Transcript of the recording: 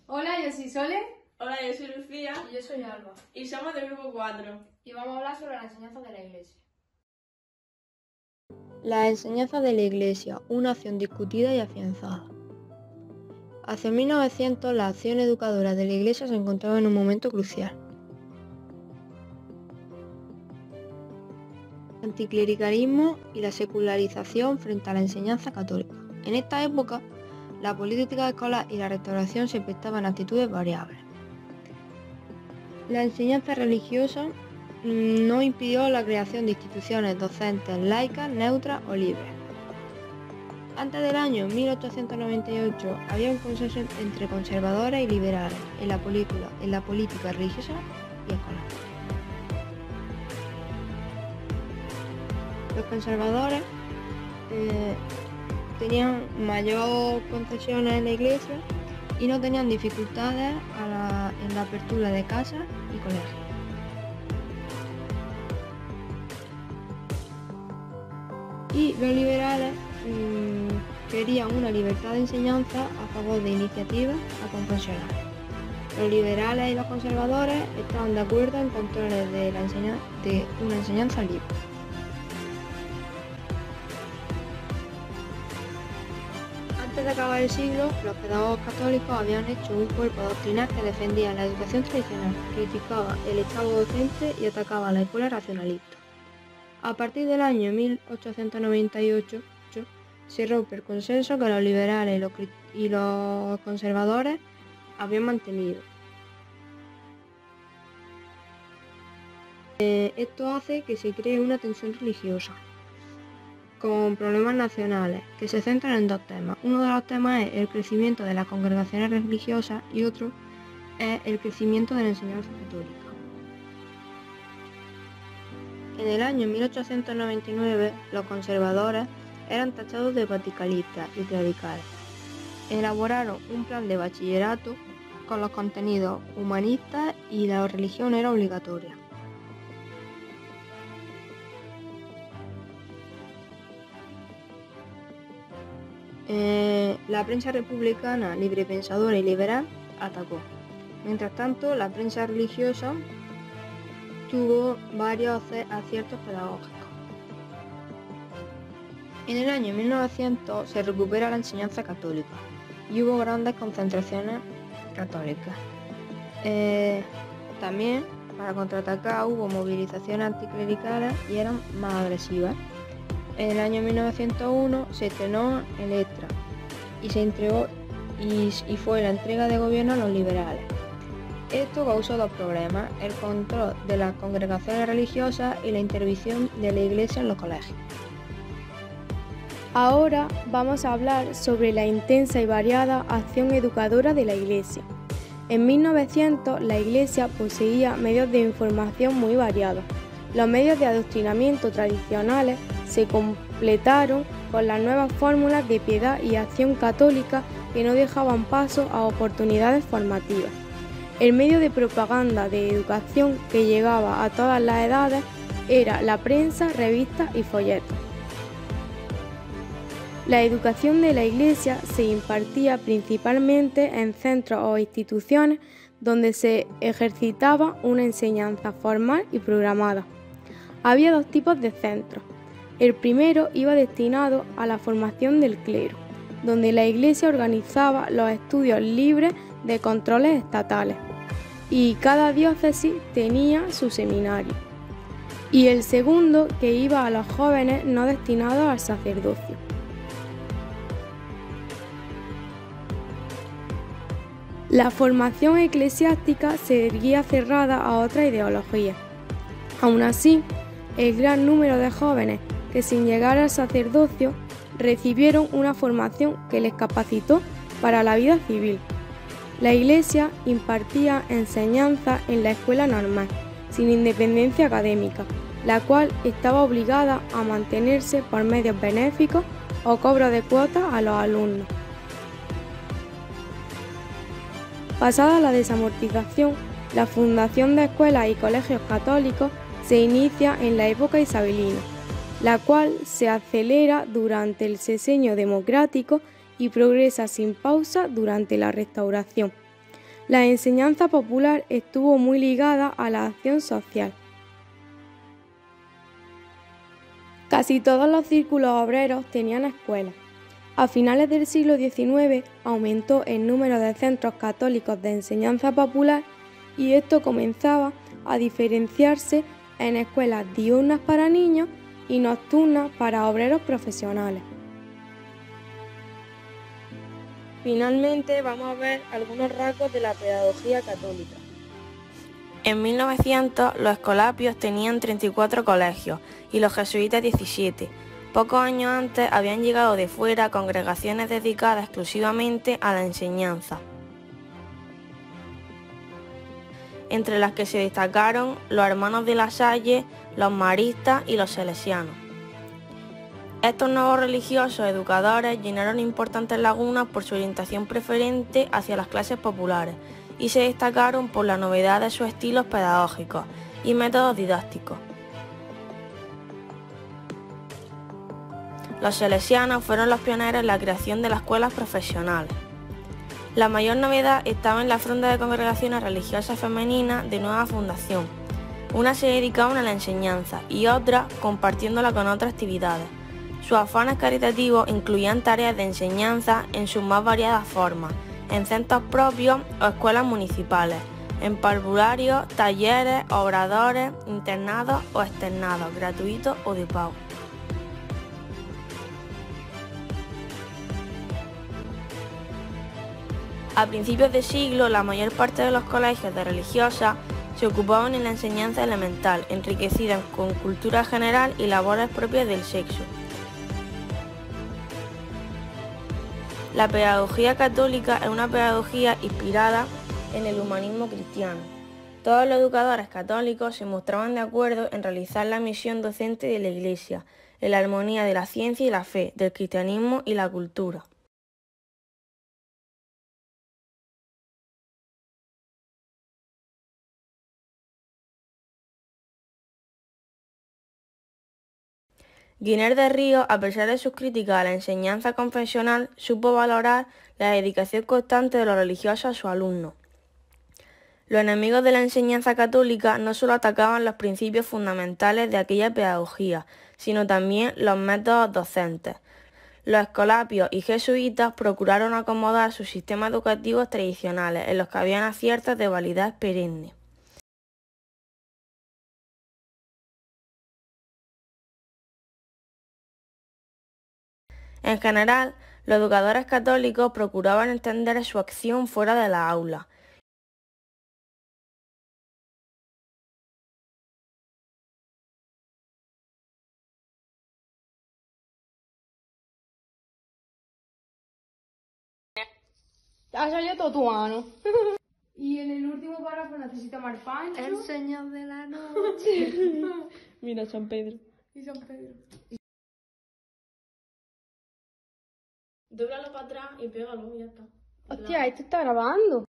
Hola, yo soy Sole. Hola, yo soy Lucía. Y yo soy Alba. Y somos del grupo 4. Y vamos a hablar sobre la enseñanza de la Iglesia. La enseñanza de la Iglesia, una acción discutida y afianzada. Hacia 1900, la acción educadora de la Iglesia se encontraba en un momento crucial. El anticlericalismo y la secularización frente a la enseñanza católica. En esta época, la política escolar y la restauración se prestaban a actitudes variables. La enseñanza religiosa no impidió la creación de instituciones docentes laicas, neutras o libres. Antes del año 1898 había un consenso entre conservadores y liberales en la política religiosa y escolar. Los conservadores tenían mayor concesiones en la Iglesia y no tenían dificultades en la apertura de casas y colegios. Y los liberales querían una libertad de enseñanza a favor de iniciativas aconfesionales. Los liberales y los conservadores estaban de acuerdo en controles de una enseñanza libre. Antes de acabar el siglo, los pedagogos católicos habían hecho un cuerpo doctrinal que defendía la educación tradicional, criticaba el estado docente y atacaba a la escuela racionalista. A partir del año 1898 se rompe el consenso que los liberales y los conservadores habían mantenido. Esto hace que se cree una tensión religiosa, con problemas nacionales, que se centran en dos temas. Uno de los temas es el crecimiento de las congregaciones religiosas y otro es el crecimiento de la enseñanza católica. En el año 1899, los conservadores eran tachados de vaticalistas y clericales. Elaboraron un plan de bachillerato con los contenidos humanistas y la religión era obligatoria. La prensa republicana, librepensadora y liberal atacó. Mientras tanto, la prensa religiosa tuvo varios aciertos pedagógicos. En el año 1900 se recupera la enseñanza católica y hubo grandes concentraciones católicas. También, para contraatacar, hubo movilizaciones anticlericales y eran más agresivas. En el año 1901 se estrenó Electra y se entregó y fue la entrega de gobierno a los liberales. Esto causó dos problemas: el control de las congregaciones religiosas y la intervención de la Iglesia en los colegios. Ahora vamos a hablar sobre la intensa y variada acción educadora de la Iglesia. En 1900 la Iglesia poseía medios de información muy variados. Los medios de adoctrinamiento tradicionales se completaron con las nuevas fórmulas de piedad y acción católica que no dejaban paso a oportunidades formativas. El medio de propaganda de educación que llegaba a todas las edades era la prensa, revistas y folletos. La educación de la Iglesia se impartía principalmente en centros o instituciones donde se ejercitaba una enseñanza formal y programada. Había dos tipos de centros. El primero iba destinado a la formación del clero, donde la Iglesia organizaba los estudios libres de controles estatales, y cada diócesis tenía su seminario. Y el segundo, que iba a los jóvenes no destinados al sacerdocio. La formación eclesiástica seguía cerrada a otra ideología. Aún así, el gran número de jóvenes que sin llegar al sacerdocio recibieron una formación que les capacitó para la vida civil. La Iglesia impartía enseñanza en la escuela normal, sin independencia académica, la cual estaba obligada a mantenerse por medios benéficos o cobro de cuotas a los alumnos. Pasada la desamortización, la fundación de escuelas y colegios católicos se inicia en la época isabelina, la cual se acelera durante el sexenio democrático y progresa sin pausa durante la Restauración. La enseñanza popular estuvo muy ligada a la acción social. Casi todos los círculos obreros tenían escuelas. A finales del siglo XIX aumentó el número de centros católicos de enseñanza popular y esto comenzaba a diferenciarse en escuelas diurnas para niños y nocturnas para obreros profesionales. Finalmente vamos a ver algunos rasgos de la pedagogía católica. En 1900 los escolapios tenían 34 colegios y los jesuitas 17. Pocos años antes habían llegado de fuera congregaciones dedicadas exclusivamente a la enseñanza, entre las que se destacaron los hermanos de la Salle, los maristas y los salesianos. Estos nuevos religiosos educadores llenaron importantes lagunas por su orientación preferente hacia las clases populares y se destacaron por la novedad de sus estilos pedagógicos y métodos didácticos. Los salesianos fueron los pioneros en la creación de las escuelas profesionales. La mayor novedad estaba en la fronda de congregaciones religiosas femeninas de nueva fundación. Unas se dedicaban a la enseñanza y otras compartiéndola con otras actividades. Sus afanes caritativos incluían tareas de enseñanza en sus más variadas formas, en centros propios o escuelas municipales, en parvularios, talleres, obradores, internados o externados, gratuitos o de pago. A principios de siglo, la mayor parte de los colegios de religiosas se ocupaban en la enseñanza elemental, enriquecida con cultura general y labores propias del sexo. La pedagogía católica es una pedagogía inspirada en el humanismo cristiano. Todos los educadores católicos se mostraban de acuerdo en realizar la misión docente de la Iglesia, en la armonía de la ciencia y la fe, del cristianismo y la cultura. Guiner de Ríos, a pesar de sus críticas a la enseñanza confesional, supo valorar la dedicación constante de los religiosos a sus alumnos. Los enemigos de la enseñanza católica no solo atacaban los principios fundamentales de aquella pedagogía, sino también los métodos docentes. Los escolapios y jesuitas procuraron acomodar sus sistemas educativos tradicionales, en los que habían aciertos de validez perenne. En general, los educadores católicos procuraban entender su acción fuera de la aula. Ha salido todo tu ano. Y en el último párrafo necesita más Pancho. El señor de la noche. Mira, San Pedro. Y San Pedro. Dóblalo para atrás y pégalo y ya está. Hostia, esto está grabando.